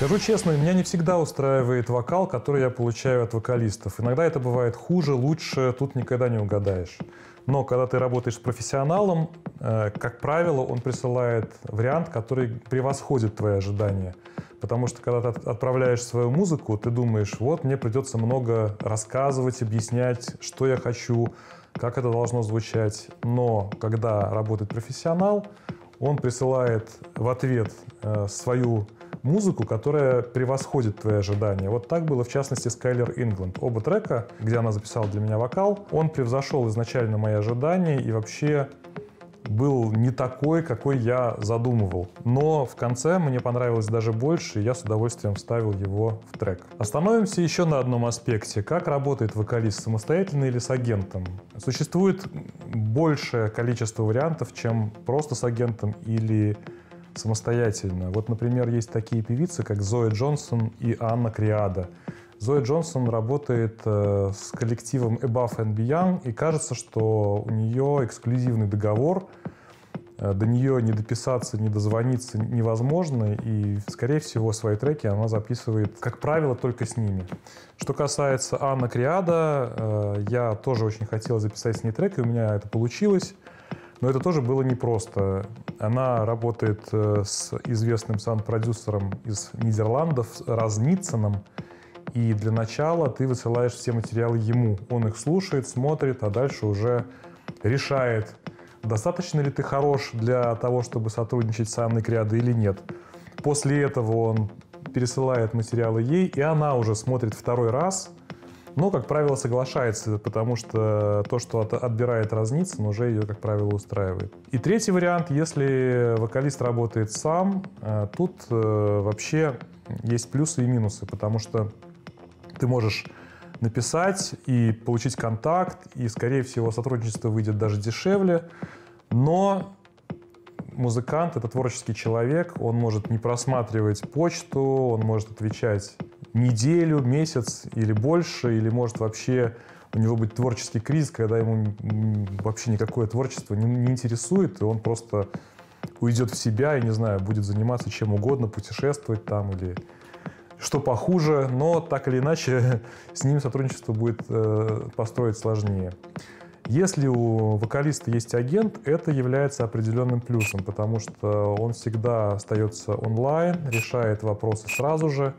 Скажу честно, меня не всегда устраивает вокал, который я получаю от вокалистов. Иногда это бывает хуже, лучше, тут никогда не угадаешь. Но когда ты работаешь с профессионалом, как правило, он присылает вариант, который превосходит твои ожидания. Потому что когда ты отправляешь свою музыку, ты думаешь, вот мне придется много рассказывать, объяснять, что я хочу, как это должно звучать. Но когда работает профессионал, он присылает в ответ свою музыку, которая превосходит твои ожидания. Вот так было, в частности, с Кайлер Ингланд. Оба трека, где она записала для меня вокал, он превзошел изначально мои ожидания и вообще был не такой, какой я задумывал. Но в конце мне понравилось даже больше, и я с удовольствием вставил его в трек. Остановимся еще на одном аспекте. Как работает вокалист, самостоятельно или с агентом? Существует большее количество вариантов, чем просто с агентом или самостоятельно. Вот, например, есть такие певицы, как Зоя Джонсон и Анна Криада. Зоя Джонсон работает с коллективом Above and Beyond, и кажется, что у нее эксклюзивный договор, до нее не дописаться, не дозвониться невозможно, и, скорее всего, свои треки она записывает, как правило, только с ними. Что касается Анны Криада, я тоже очень хотел записать с ней трек, и у меня это получилось. Но это тоже было непросто. Она работает с известным саунд-продюсером из Нидерландов, Разниценом. И для начала ты высылаешь все материалы ему. Он их слушает, смотрит, а дальше уже решает, достаточно ли ты хорош для того, чтобы сотрудничать с Анной Криадой или нет. После этого он пересылает материалы ей, и она уже смотрит второй раз, но, как правило, соглашается, потому что то, что отбирает Разницын, уже ее, как правило, устраивает. И третий вариант, если вокалист работает сам, тут вообще есть плюсы и минусы, потому что ты можешь написать и получить контакт, и, скорее всего, сотрудничество выйдет даже дешевле, но музыкант — это творческий человек, он может не просматривать почту, он может отвечать неделю, месяц или больше, или может вообще у него быть творческий кризис, когда ему вообще никакое творчество не интересует, и он просто уйдет в себя и, не знаю, будет заниматься чем угодно, путешествовать там или что похуже, но так или иначе с ним сотрудничество будет построить сложнее. Если у вокалиста есть агент, это является определенным плюсом, потому что он всегда остается онлайн, решает вопросы сразу же.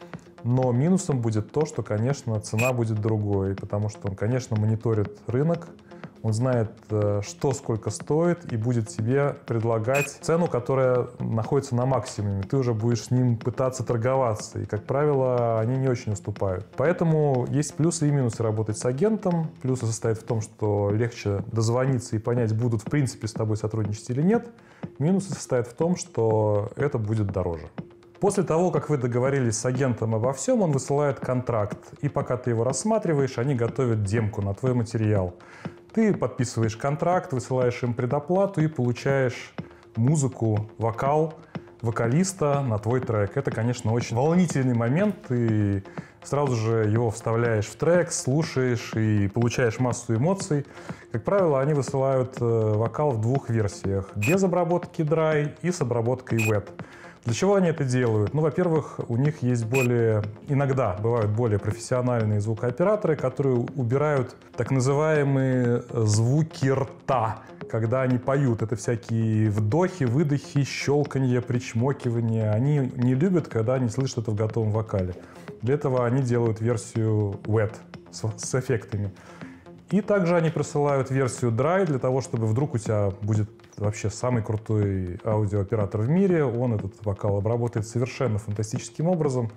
Но минусом будет то, что, конечно, цена будет другой, потому что он, конечно, мониторит рынок, он знает, что сколько стоит, и будет тебе предлагать цену, которая находится на максимуме. Ты уже будешь с ним пытаться торговаться, и, как правило, они не очень уступают. Поэтому есть плюсы и минусы работать с агентом. Плюсы состоят в том, что легче дозвониться и понять, будут в принципе с тобой сотрудничать или нет. Минусы состоят в том, что это будет дороже. После того, как вы договорились с агентом обо всем, он высылает контракт. И пока ты его рассматриваешь, они готовят демку на твой материал. Ты подписываешь контракт, высылаешь им предоплату и получаешь музыку, вокал вокалиста на твой трек. Это, конечно, очень волнительный момент. Ты сразу же его вставляешь в трек, слушаешь и получаешь массу эмоций. Как правило, они высылают вокал в двух версиях. Без обработки dry и с обработкой wet. Для чего они это делают? Ну, во-первых, у них есть иногда бывают более профессиональные звукооператоры, которые убирают так называемые звуки рта, когда они поют. Это всякие вдохи, выдохи, щелканье, причмокивание. Они не любят, когда они слышат это в готовом вокале. Для этого они делают версию wet с эффектами. И также они присылают версию dry для того, чтобы вдруг у тебя будет вообще самый крутой аудиооператор в мире. Он этот вокал обработает совершенно фантастическим образом.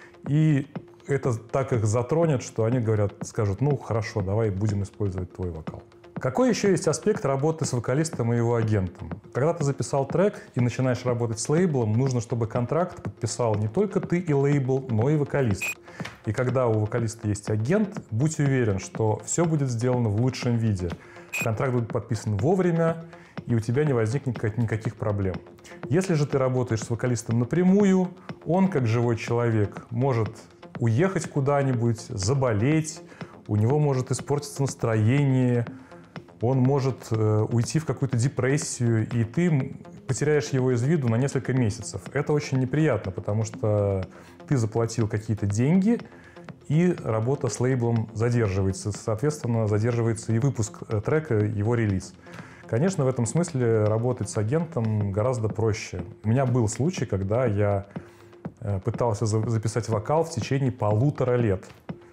И это так их затронет, что они скажут, ну хорошо, давай будем использовать твой вокал. Какой еще есть аспект работы с вокалистом и его агентом? Когда ты записал трек и начинаешь работать с лейблом, нужно, чтобы контракт подписал не только ты и лейбл, но и вокалист. И когда у вокалиста есть агент, будь уверен, что все будет сделано в лучшем виде. Контракт будет подписан вовремя, и у тебя не возникнет никаких проблем. Если же ты работаешь с вокалистом напрямую, он, как живой человек, может уехать куда-нибудь, заболеть, у него может испортиться настроение, он может уйти в какую-то депрессию, и ты потеряешь его из виду на несколько месяцев. Это очень неприятно, потому что ты заплатил какие-то деньги, и работа с лейблом задерживается. Соответственно, задерживается и выпуск трека, его релиз. Конечно, в этом смысле работать с агентом гораздо проще. У меня был случай, когда я пытался записать вокал в течение 1,5 лет.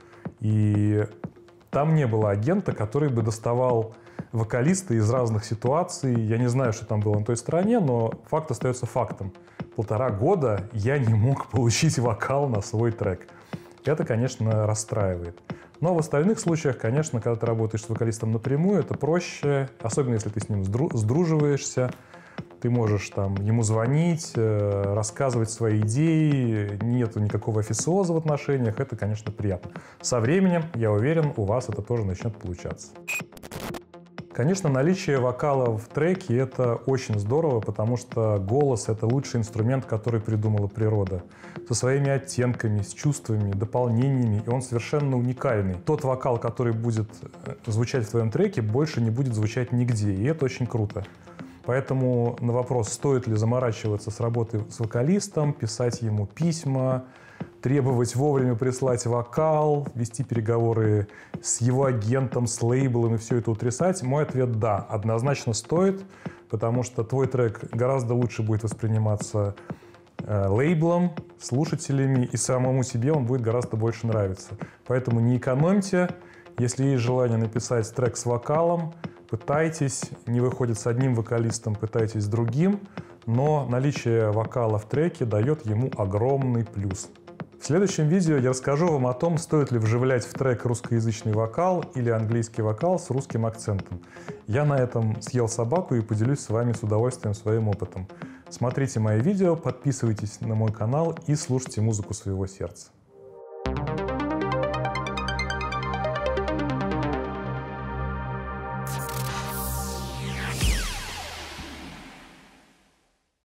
И там не было агента, который бы доставал вокалиста из разных ситуаций. Я не знаю, что там было на той стороне, но факт остается фактом. 1,5 года я не мог получить вокал на свой трек. Это, конечно, расстраивает. Но в остальных случаях, конечно, когда ты работаешь с вокалистом напрямую, это проще, особенно если ты с ним сдруживаешься. Ты можешь там ему звонить, рассказывать свои идеи, нету никакого официоза в отношениях, это, конечно, приятно. Со временем, я уверен, у вас это тоже начнет получаться. Конечно, наличие вокала в треке — это очень здорово, потому что голос — это лучший инструмент, который придумала природа. Со своими оттенками, с чувствами, дополнениями, и он совершенно уникальный. Тот вокал, который будет звучать в твоем треке, больше не будет звучать нигде, и это очень круто. Поэтому на вопрос, стоит ли заморачиваться с работой с вокалистом, писать ему письма, требовать вовремя прислать вокал, вести переговоры с его агентом, с лейблом и все это утрясать, мой ответ – да, однозначно стоит, потому что твой трек гораздо лучше будет восприниматься лейблом, слушателями, и самому себе он будет гораздо больше нравиться. Поэтому не экономьте, если есть желание написать трек с вокалом, пытайтесь, не выходит с одним вокалистом, пытайтесь с другим, но наличие вокала в треке дает ему огромный плюс. В следующем видео я расскажу вам о том, стоит ли вживлять в трек русскоязычный вокал или английский вокал с русским акцентом. Я на этом съел собаку и поделюсь с вами с удовольствием своим опытом. Смотрите мои видео, подписывайтесь на мой канал и слушайте музыку своего сердца.